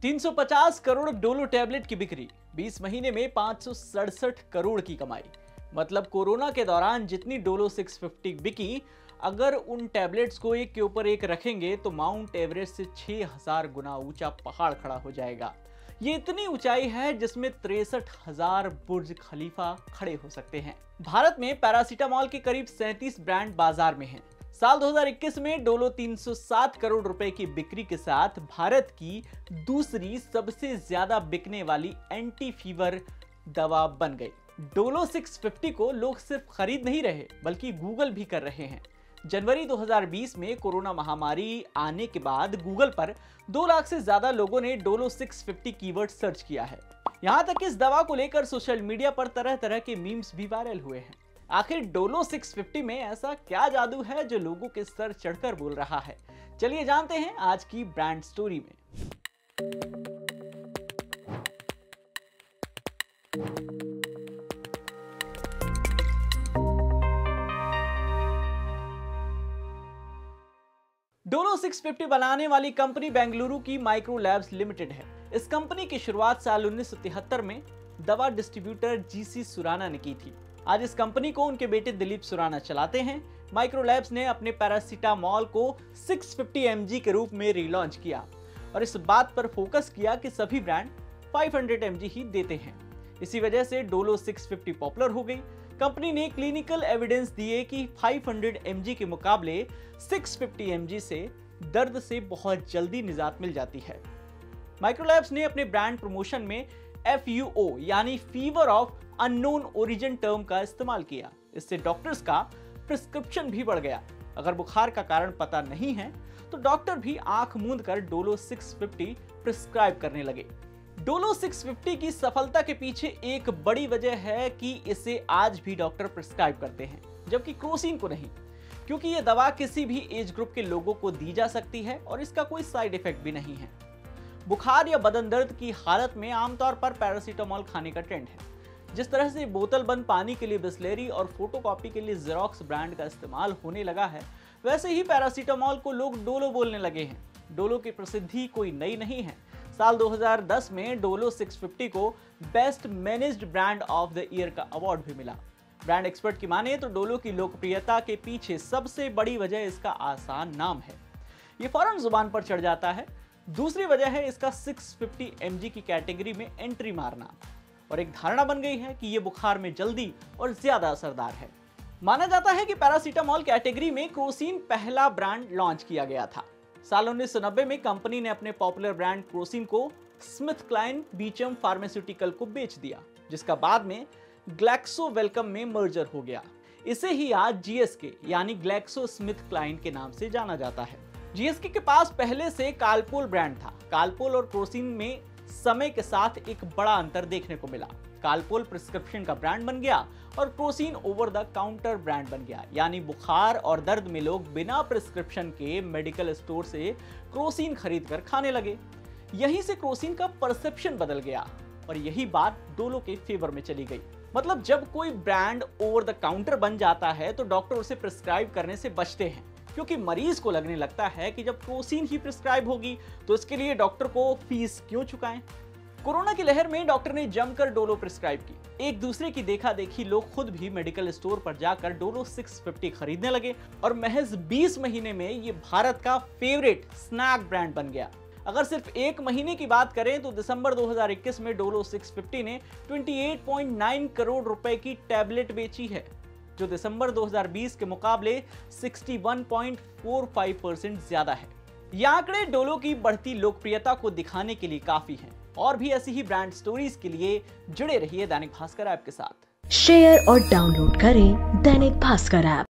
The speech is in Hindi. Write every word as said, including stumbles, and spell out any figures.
तीन सौ पचास करोड़ डोलो टैबलेट की बिक्री, बीस महीने में पाँच सौ सड़सठ करोड़ की कमाई। मतलब कोरोना के दौरान जितनी डोलो छह सौ पचास बिकी, अगर उन टैबलेट्स को एक के ऊपर एक रखेंगे तो माउंट एवरेस्ट से छह हज़ार गुना ऊंचा पहाड़ खड़ा हो जाएगा। ये इतनी ऊंचाई है जिसमें तिरसठ हज़ार बुर्ज खलीफा खड़े हो सकते हैं। भारत में पैरासीटामोल के करीब सैंतीस ब्रांड बाजार में हैं। साल दो हज़ार इक्कीस में डोलो तीन सौ सात करोड़ रुपए की बिक्री के साथ भारत की दूसरी सबसे ज्यादा बिकने वाली एंटी फीवर दवा बन गई। डोलो छह सौ पचास को लोग सिर्फ खरीद नहीं रहे बल्कि गूगल भी कर रहे हैं। जनवरी दो हज़ार बीस में कोरोना महामारी आने के बाद गूगल पर दो लाख से ज्यादा लोगों ने डोलो छह सौ पचास कीवर्ड सर्च किया है। यहां तक इस दवा को लेकर सोशल मीडिया पर तरह तरह के मीम्स भी वायरल हुए हैं। आखिर डोलो छह सौ पचास में ऐसा क्या जादू है जो लोगों के सर चढ़कर बोल रहा है? चलिए जानते हैं आज की ब्रांड स्टोरी में। डोलो छह सौ पचास बनाने वाली कंपनी बेंगलुरु की माइक्रो लैब्स लिमिटेड है। इस कंपनी की शुरुआत साल उन्नीस सौ तिहत्तर में दवा डिस्ट्रीब्यूटर जीसी सुराना ने की थी। आज इस कंपनी को उनके बेटे दिलीप सुराना चलाते हैं। माइक्रो लैब्स ने अपने पैरासीटामोल को छह सौ पचास एम जी के रूप में रीलॉन्च किया और इस बात पर फोकस किया कि सभी ब्रांड पाँच सौ एम जी ही देते हैं। इसी वजह से डोलो छह सौ पचास पॉपुलर हो गई। कंपनी ने क्लिनिकल एविडेंस दिए कि पाँच सौ एम जी के मुकाबले छह सौ पचास एम जी से दर्द से बहुत जल्दी निजात मिल जाती है। माइक्रो लैब्स ने अपने ब्रांड प्रमोशन में एफ यू ओ यानी fever of unknown origin term का इस्तेमाल किया। इससे डॉक्टर्स का प्रिस्क्रिप्शन भी बढ़ गया। अगर बुखार का कारण पता नहीं है तो डॉक्टर भी आंख मूंद कर डोलो छह सौ पचास प्रिस्क्राइब करने लगे। डोलो छह सौ पचास की सफलता के पीछे एक बड़ी वजह है कि इसे आज भी डॉक्टर प्रिस्क्राइब करते हैं, जबकि क्रोसिन को नहीं, क्योंकि यह दवा किसी भी एज ग्रुप के लोगों को दी जा सकती है और इसका कोई साइड इफेक्ट भी नहीं है। बुखार या बदन दर्द की हालत में आमतौर पर पैरासीटामोल खाने का ट्रेंड है। जिस तरह से बोतल बंद पानी के लिए बिस्लेरी और फोटोकॉपी के लिए जेरोक्स ब्रांड का इस्तेमाल होने लगा है, वैसे ही पैरासीटामोल को लोग डोलो बोलने लगे हैं। डोलो की प्रसिद्धि कोई नई नहीं है। साल दो हज़ार दस में डोलो छह सौ पचास को best managed brand of the year का अवार्ड भी मिला। ब्रांड एक्सपर्ट की माने तो डोलो की लोकप्रियता के पीछे सबसे बड़ी वजह इसका आसान नाम है। ये फौरन जुबान पर चढ़ जाता है। दूसरी वजह है इसका छह सौ पचास एम जी की कैटेगरी में एंट्री मारना, और एक धारणा बन गई है कि यह बुखार में जल्दी और ज्यादा असरदार है। माना जाता है कि पैरासीटामोल कैटेगरी में क्रोसिन पहला ब्रांड लॉन्च किया गया था। साल उन्नीस सौ नब्बे में कंपनी ने अपने पॉपुलर ब्रांड क्रोसिन को स्मिथ क्लाइन बीचम फार्मास्यूटिकल को बेच दिया, जिसका बाद में ग्लैक्सो वेलकम में मर्जर हो गया। इसे ही आज जीएसके यानी ग्लैक्सो स्मिथ क्लाइन के नाम से जाना जाता है। जीएसके के पास पहले से कालपोल ब्रांड था। कालपोल और क्रोसिन में समय के साथ एक बड़ा अंतर देखने को मिला। कालपोल प्रिस्क्रिप्शन का ब्रांड बन गया और Crocin over the counter brand बन गया, यानी बुखार और दर्द में लोग बिना प्रिस्क्रिप्शन के मेडिकल स्टोर से क्रोसिन खरीद कर खाने लगे। यहीं से क्रोसिन का परसेप्शन बदल गया और यही बात डोलो के फेवर में चली गई। मतलब जब कोई ब्रांड ओवर द काउंटर बन जाता है तो डॉक्टर उसे प्रिस्क्राइब करने से बचते हैं, क्योंकि मरीज को लगने लगता है कि जब क्रोसिन ही प्रिस्क्राइब होगी तो इसके लिए डॉक्टर को फीस क्यों चुकाएं। कोरोना की लहर में डॉक्टर ने जमकर डोलो प्रिस्क्राइब की। एक दूसरे की देखा देखी लोग खुद भी मेडिकल स्टोर पर जाकर डोलो छह सौ पचास खरीदने लगे और महज बीस महीने में ये भारत का फेवरेट स्नैक ब्रांड बन गया। अगर सिर्फ एक महीने की बात करें तो दिसंबर दो हज़ार इक्कीस में डोलो छह सौ पचास ने अट्ठाईस पॉइंट नौ करोड़ रुपए की टैबलेट बेची है, जो दिसंबर दो हज़ार बीस के मुकाबले इकसठ पॉइंट चार पाँच परसेंट ज्यादा है। ये आंकड़े डोलो की बढ़ती लोकप्रियता को दिखाने के लिए काफी हैं। और भी ऐसी ही ब्रांड स्टोरीज के लिए जुड़े रहिए दैनिक भास्कर ऐप के साथ। शेयर और डाउनलोड करें दैनिक भास्कर ऐप।